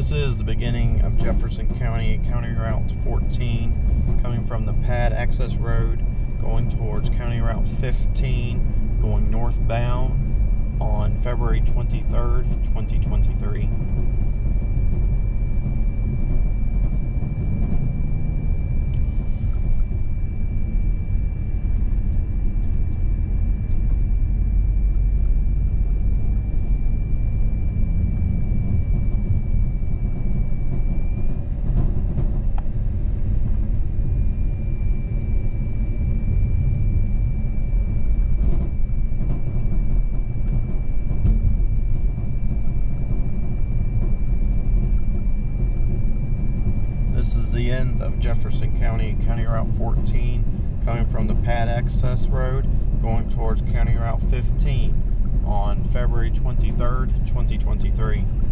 This is the beginning of Jefferson County, County Route 14, coming from the Pad Access Road, going towards County Route 15, going northbound on February 23rd, 2023. This is the end of Jefferson County, County Route 14, coming from the Pad Access Road, going towards County Route 15 on February 23rd, 2023.